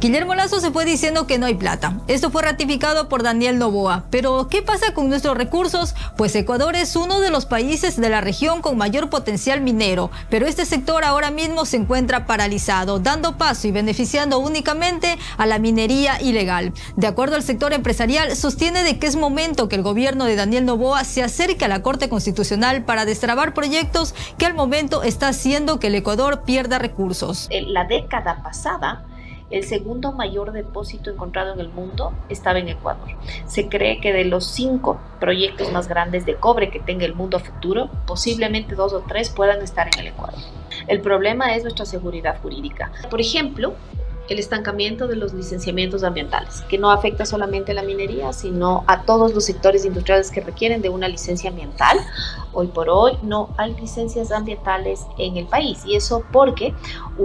Guillermo Lasso se fue diciendo que no hay plata. Esto fue ratificado por Daniel Noboa. Pero, ¿qué pasa con nuestros recursos? Pues Ecuador es uno de los países de la región con mayor potencial minero, pero este sector ahora mismo se encuentra paralizado, dando paso y beneficiando únicamente a la minería ilegal. De acuerdo al sector empresarial, sostiene de que es momento que el gobierno de Daniel Noboa se acerque a la Corte Constitucional para destrabar proyectos que al momento está haciendo que el Ecuador pierda recursos. La década pasada, el segundo mayor depósito encontrado en el mundo estaba en Ecuador. Se cree que de los 5 proyectos más grandes de cobre que tenga el mundo a futuro, posiblemente 2 o 3 puedan estar en el Ecuador. El problema es nuestra seguridad jurídica. Por ejemplo, el estancamiento de los licenciamientos ambientales, que no afecta solamente a la minería, sino a todos los sectores industriales que requieren de una licencia ambiental. Hoy por hoy no hay licencias ambientales en el país, y eso porque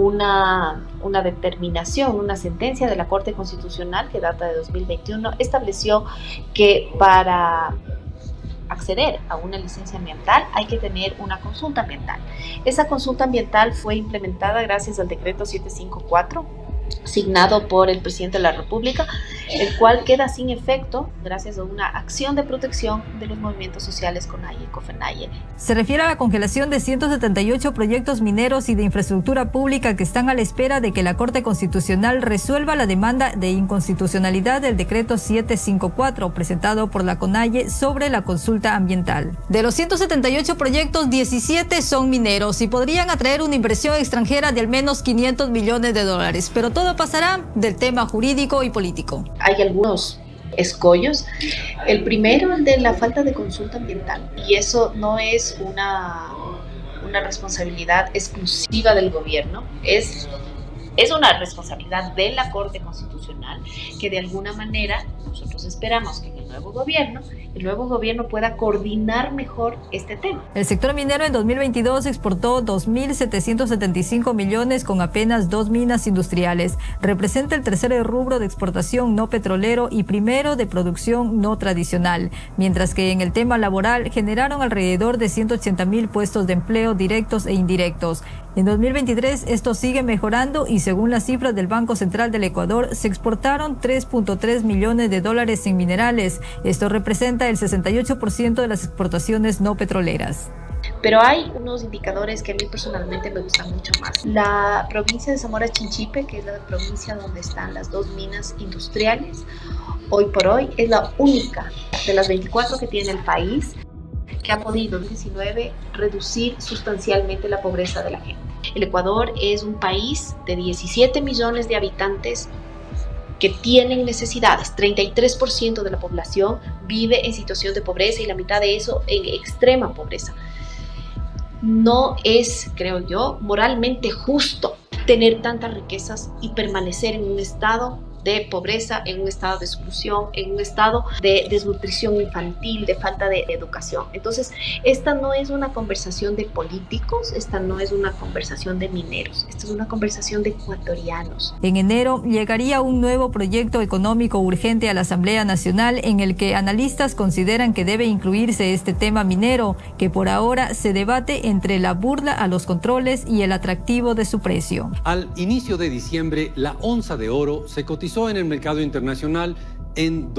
una determinación, una sentencia de la Corte Constitucional que data de 2021 estableció que para acceder a una licencia ambiental hay que tener una consulta ambiental. Esa consulta ambiental fue implementada gracias al decreto 754 signado por el presidente de la República, el cual queda sin efecto gracias a una acción de protección de los movimientos sociales CONAIE y COFENAIE. Se refiere a la congelación de 178 proyectos mineros y de infraestructura pública que están a la espera de que la Corte Constitucional resuelva la demanda de inconstitucionalidad del decreto 754 presentado por la CONAIE sobre la consulta ambiental. De los 178 proyectos, 17 son mineros y podrían atraer una inversión extranjera de al menos $500 millones, pero todo pasará del tema jurídico y político. Hay algunos escollos. El primero, el de la falta de consulta ambiental, y eso no es una responsabilidad exclusiva del gobierno, es una responsabilidad de la Corte Constitucional, que de alguna manera nosotros esperamos que el nuevo gobierno pueda coordinar mejor este tema. El sector minero en 2022 exportó 2.775 millones con apenas 2 minas industriales. Representa el tercer rubro de exportación no petrolero y primero de producción no tradicional, mientras que en el tema laboral generaron alrededor de 180.000 puestos de empleo directos e indirectos. En 2023 esto sigue mejorando y según las cifras del Banco Central del Ecuador se exportaron $3.3 millones en minerales. Esto representa el 68% de las exportaciones no petroleras. Pero hay unos indicadores que a mí personalmente me gustan mucho más. La provincia de Zamora Chinchipe, que es la provincia donde están las 2 minas industriales, hoy por hoy es la única de las 24 que tiene el país que ha podido en 2019 reducir sustancialmente la pobreza de la gente. El Ecuador es un país de 17 millones de habitantes que tienen necesidades. 33% de la población vive en situación de pobreza y la mitad de eso en extrema pobreza. No es, creo yo, moralmente justo tener tantas riquezas y permanecer en un estado de pobreza, en un estado de exclusión, en un estado de desnutrición infantil, de falta de educación. Entonces, esta no es una conversación de políticos, esta no es una conversación de mineros, esta es una conversación de ecuatorianos. En enero llegaría un nuevo proyecto económico urgente a la Asamblea Nacional en el que analistas consideran que debe incluirse este tema minero, que por ahora se debate entre la burla a los controles y el atractivo de su precio. Al inicio de diciembre, la onza de oro se cotizó en el mercado internacional en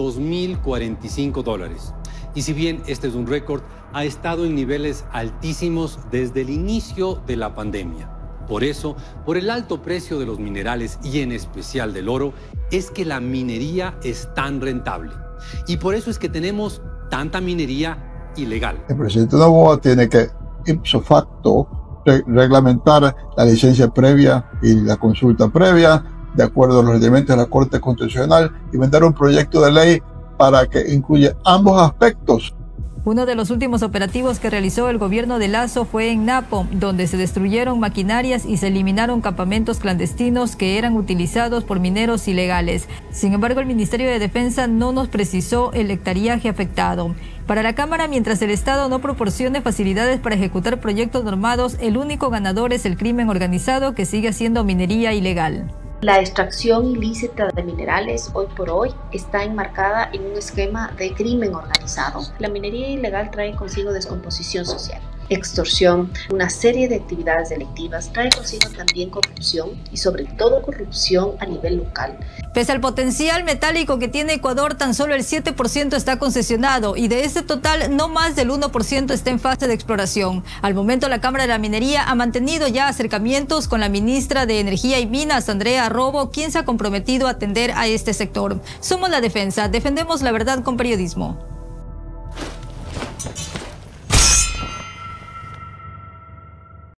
$2.045. Y si bien este es un récord, ha estado en niveles altísimos desde el inicio de la pandemia. Por eso, por el alto precio de los minerales y en especial del oro, es que la minería es tan rentable. Y por eso es que tenemos tanta minería ilegal. El presidente Noboa tiene que, ipso facto, reglamentar la licencia previa y la consulta previa, de acuerdo a los reglamentos de la Corte Constitucional, y mandar un proyecto de ley para que incluya ambos aspectos. Uno de los últimos operativos que realizó el gobierno de Lasso fue en Napo, donde se destruyeron maquinarias y se eliminaron campamentos clandestinos que eran utilizados por mineros ilegales. Sin embargo, el Ministerio de Defensa no nos precisó el hectariaje afectado. Para la Cámara, mientras el Estado no proporcione facilidades para ejecutar proyectos normados, el único ganador es el crimen organizado, que sigue haciendo minería ilegal. La extracción ilícita de minerales hoy por hoy está enmarcada en un esquema de crimen organizado. La minería ilegal trae consigo descomposición social. extorsión, una serie de actividades delictivas, trae consigo también corrupción y sobre todo corrupción a nivel local. Pese al potencial metálico que tiene Ecuador, tan solo el 7% está concesionado y de este total no más del 1% está en fase de exploración. Al momento la Cámara de la Minería ha mantenido ya acercamientos con la ministra de Energía y Minas, Andrea Robo, quien se ha comprometido a atender a este sector. Somos La Defensa, defendemos la verdad con periodismo.